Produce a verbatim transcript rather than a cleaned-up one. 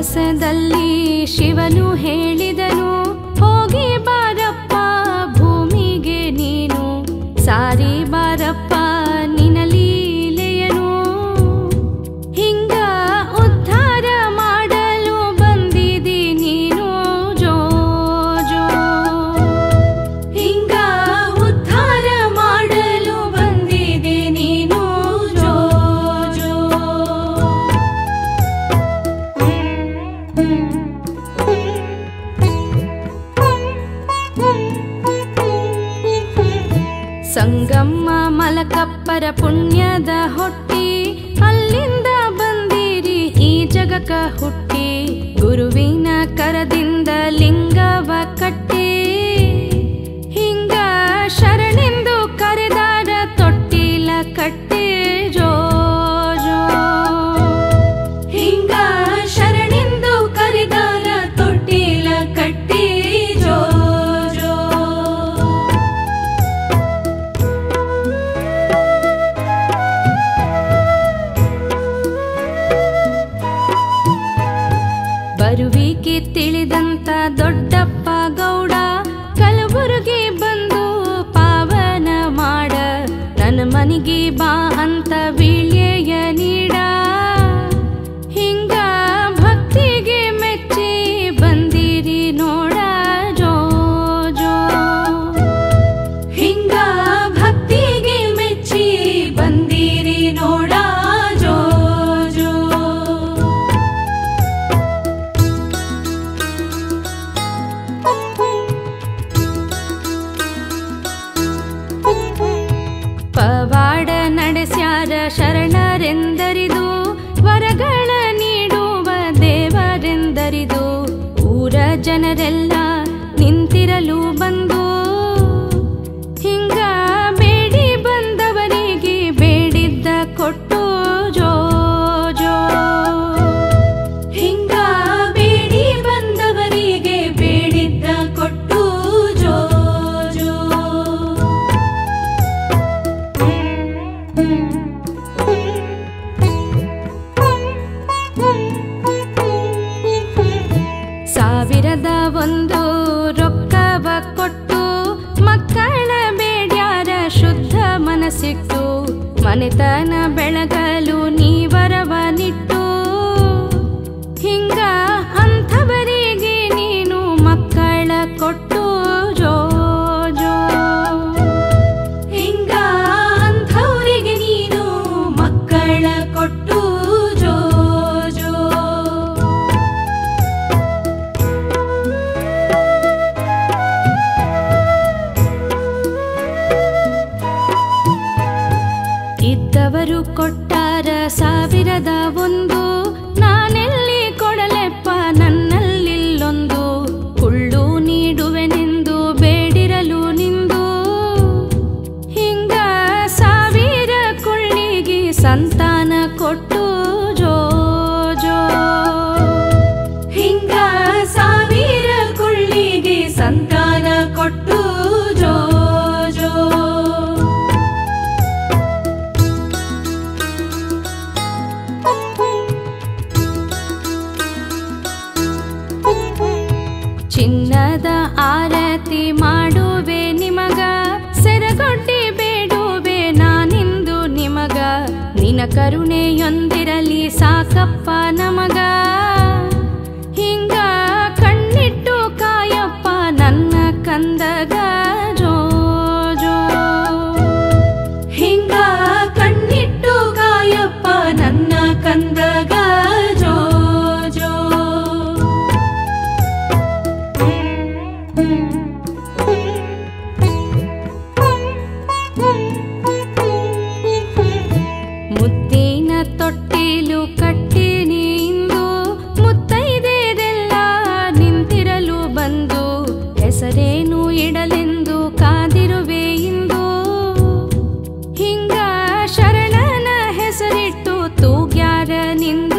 ಕೈಲಾಸದಲ್ಲಿ ಶಿವನು ಹೇಳಿದನು, ಹೋಗಿ ಬಾರಪ್ಪ ಭೂಮಿಗೆ ನೀನು, ಸಾರಿ ಬಾರಪ್ಪ ನಿನ್ನ ಲೀಲೆಯನು. ಹಿಂಗ ಉದ್ಧಾರ ಮಾಡಲು ಬಂದಿದಿ ನೀನು ಜೋ ಜೋ, ಹಿಂಗ ಉದ್ಧಾರ ಮಾಡಲು ಬಂದಿದಿ ನೀನು ಜೋ ಜೋ. ಸಂಗಮ್ಮ ಮಲಕಪ್ಪರ ಪುಣ್ಯದ ಹೊಟ್ಟಿ, ಅಲ್ಲಿಂದ ಬಂದಿರಿ ಈ ಜಗಕ ಹುಟ್ಟಿ, ಗುರುವಿನ ಕರದಿಂದ ಲಿಂಗವ ಕಟ್ಟಿ, ಹಿಂಗ ಶರಣೆಂದು ಕರೆದಾರ ತೊಟ್ಟಿಲ ಕಟ್ಟಿ ಜೋ ಜೋ, ಹಿಂಗ ಶರಣೆಂದು ಕರೆದಾರ ತೊಟ್ಟಿಲ ಕಟ್ಟಿ ಜೋ ಜೋ. ಬರುವಿಕೆ ತಿಳಿದಂತ ದೊಡ್ಡಪ್ಪ ಗೌಡ, ಕಲಬುರಗಿ ಬಂದು ಪಾವನ ಮಾಡ, ನನ್ನ ಮನಿಗೆ ಬಾ ಅಂತ ವೀಳ್ಯೆಯ ನೀಡ, ಹಿಂಗ ಭಕ್ತಿಗೆ ಮೆಚ್ಚಿ ಬಂದಿರಿ ನೋಡ ಜೋ ಜೋ, ಹಿಂಗ ಭಕ್ತಿಗೆ ಮೆಚ್ಚಿ ಬಂದಿರಿ ನೋಡ ಜೋ ಜೋ. ಪವಾಡ ನಡೆಸ್ಯಾರ ಶರಣರೆಂದರಿದು, ವರಗಳ ನೀಡುವ ದೇವರೆಂದರಿದು, ಊರ ಜನರೆಲ್ಲ ನಿಂತಿರಲು ಬಂದು, ಹಿಂಗ ಬೇಡಿ ಬಂದವರಿಗೆ ಬೇಡಿದ್ದ ಕೊಟ್ಟು ಜೋ ಜೋ, ಹಿಂಗ ಬೇಡಿ ಬಂದವರಿಗೆ ಬೇಡಿದ್ದ ಕೊಟ್ಟು ಜೋ ಜೋ. ಸಾವಿರದ ಒಂದು ರೊಕ್ಕವ ಕೊಟ್ಟು, ಮಕ್ಕಳ ಬೇಡ್ಯಾರ ಶುದ್ಧ ಮನಸ್ಸಿಟ್ಟು, ಮನೆತನ ಬೆಳಗಲು ನೀವರವ ನಿಟ್ಟು, ಹಿಂಗ ಅಂಥವರಿಗೆ ನೀನು ಮಕ್ಕಳ ಕೊಟ್ಟು ಜೋ ಜೋ, ಹಿಂಗ ಅಂಥವರಿಗೆ ನೀನು ಮಕ್ಕಳ ಕೊಟ್ಟು ಜೋ ಜೋ. ಇದ್ದವರು ಕೊಟ್ಟಾರ ಸಾವಿರದ ಒಂದು, ನಾನೆಲ್ಲಿ ಕೊಡಲೆಪ್ಪ ನನ್ನಲ್ಲಿಲ್ಲೊಂದು, ಕುಳ್ಳು ನೀಡುವೆನೆಂದು ಬೇಡಿರಲು ನಿಂದು, ಹಿಂಗ ಸಾವಿರ ಕುಳ್ಳಿಗೆ ಸಂತಾನ ಕೊಟ್ಟು ಜೋ ಜೋ, ಹಿಂಗ ಸಾವಿರ ಕುಳ್ಳಿಗೆ ಸಂತಾನ ಕೊಟ್ಟು ಜೋ ಜೋ. ಚಿನ್ನದ ಆರತಿ ಮಾಡುವೆ ನಿಮಗ, ಸೆರಗೊಡ್ಡಿ ಬೇಡುವೆ ನಾನಿಂದು ನಿಮಗ, ನಿನ ಕರುಣೆಯೊಂದಿರಲಿ ಸಾಕಪ್ಪ ನಮಗ, ಹಿಂಗ ಕಣ್ಣಿಟ್ಟು ಕಾಯಪ್ಪ ನನ್ನ ಕಂದಗ ಜೋ ಜೋ, ಹಿಂಗ ಕಣ್ಣಿಟ್ಟು ಕಾಯಪ್ಪ ನನ್ನ ಕಂದಗ ಜೋ ಜೋ. ಮುತ್ತಿನ ತೊಟ್ಟಿಲು ಕಟ್ಟಿನಿ ಇಂದು, ಮುತ್ತೈದೆರೆಲ್ಲ ನಿಂತಿರಲು ಬಂದು, ಹೆಸರೇನು ಇಡಲೆಂದು ಕಾದಿರುವೆ ಇಂದು, ಹಿಂಗ ಶರಣನ ಹೆಸರಿಟ್ಟು ತೂಗ್ಯಾರ ನಿಂದು